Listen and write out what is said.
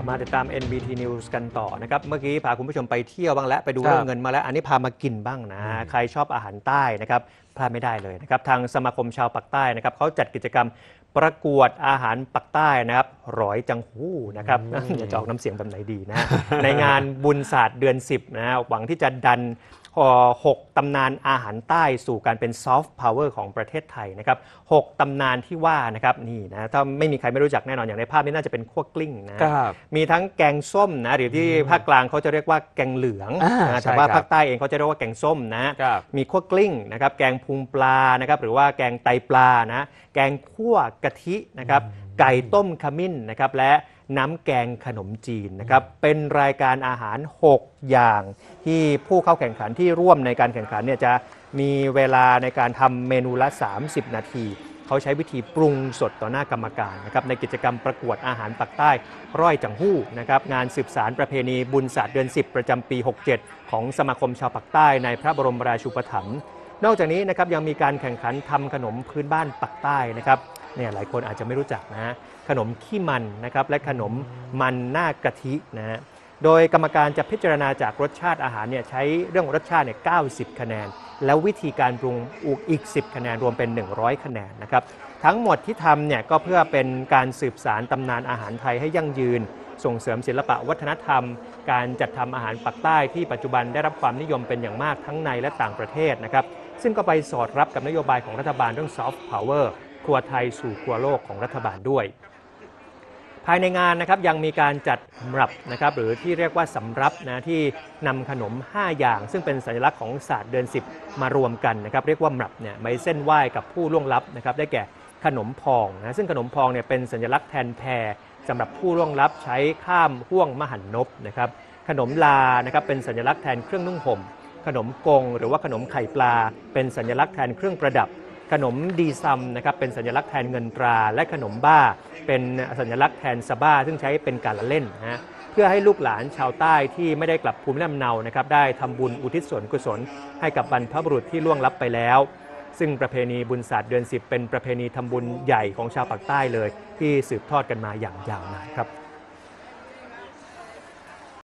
ลับมาติดตาม NBT News กันต่อนะครับเมื่อกี้พาคุณผู้ชมไปเที่ยวบ้างแล้วไปดูเรื่องเงินมาแล้วอันนี้พามากินบ้างนะใครชอบอาหารใต้นะครับพลาดไม่ได้เลยนะครับทางสมาคมชาวปากใต้นะครับเขาจัดกิจกรรมประกวดอาหารปากใต้นะครับร้อยจังหู้นะครับจะออกน้ำเสียงแบบไหนดีนะในงานบุญศาสตร์เดือน 10นะหวังที่จะดัน6 ตำนานอาหารใต้สู่การเป็นซอฟต์พาวเวอร์ของประเทศไทยนะครับ6 ตำนานที่ว่านะครับนี่นะถ้าไม่มีใครไม่รู้จักแน่นอนอย่างในภาพนี้น่าจะเป็นคั่วกลิ้งนะมีทั้งแกงส้มนะหรือที่ภาคกลางเขาจะเรียกว่าแกงเหลืองนะแต่ว่าภาคใต้เองเขาจะเรียกว่าแกงส้มนะมีคั่วกลิ้งนะครับแกงพุงปลานะครับหรือว่าแกงไตปลานะแกงคั่วกะทินะครับไก่ต้มขมิ้นนะครับและน้ำแกงขนมจีนนะครับเป็นรายการอาหาร6 อย่างที่ผู้เข้าแข่งขันที่ร่วมในการแข่งขันเนี่ยจะมีเวลาในการทำเมนูละ30 นาทีเขาใช้วิธีปรุงสดต่อหน้ากรรมการนะครับในกิจกรรมประกวดอาหารปากใต้ร้อยจังหู้นะครับงานสืบสารประเพณีบุญศาสตร์เดือน 10ประจำปี 67ของสมาคมชาวปากใต้ในพระบรมราชูปถัมภ์นอกจากนี้นะครับยังมีการแข่งขันทำขนมพื้นบ้านปากใต้นะครับเนี่ยหลายคนอาจจะไม่รู้จักนะฮะขนมขี้มันนะครับและขนมมันหน้ากะทินะฮะโดยกรรมการจะพิจารณาจากรสชาติอาหารเนี่ยใช้เรื่องรสชาติเนี่ย90 คะแนนแล้ววิธีการปรุงอีก10 คะแนนรวมเป็น100 คะแนนนะครับทั้งหมดที่ทำเนี่ยก็เพื่อเป็นการสืบสารตำนานอาหารไทยให้ยั่งยืนส่งเสริมศิลปะวัฒนธรรมการจัดทำอาหารปากใต้ที่ปัจจุบันได้รับความนิยมเป็นอย่างมากทั้งในและต่างประเทศนะครับซึ่งก็ไปสอดรับกับนโยบายของรัฐบาลเรื่องซอฟต์พาวเวอร์ครัวไทยสู่ครัวโลกของรัฐบาลด้วยภายในงานนะครับยังมีการจัดสำรับนะครับหรือที่เรียกว่าสำรับนะที่นำขนม5 อย่างซึ่งเป็นสัญลักษณ์ของศาสตร์เดือน 10มารวมกันนะครับเรียกว่าหรับเนี่ยไม่เส้นไหว้กับผู้ล่วงลับนะครับได้แก่ขนมพองนะซึ่งขนมพองเนี่ยเป็นสัญลักษณ์แทนแพสำหรับผู้ล่วงลับใช้ข้ามห่วงมหันนบนะครับขนมลานะครับเป็นสัญลักษณ์แทนเครื่องนุ่งห่มขนมกงหรือว่าขนมไข่ปลาเป็นสัญลักษณ์แทนเครื่องประดับขนมดีซัมนะครับเป็นสัญลักษณ์แทนเงินตราและขนมบ้าเป็นสัญลักษณ์แทนสบ้าซึ่งใช้เป็นการละเล่นนะเพื่อให้ลูกหลานชาวใต้ที่ไม่ได้กลับภูมิลำเนานะครับได้ทำบุญอุทิศส่วนกุศลให้กับบรรพบุรุษที่ล่วงลับไปแล้วซึ่งประเพณีบุญศาสตร์เดือน 10เป็นประเพณีทำบุญใหญ่ของชาวปากใต้เลยที่สืบทอดกันมาอย่างยาวนานครับ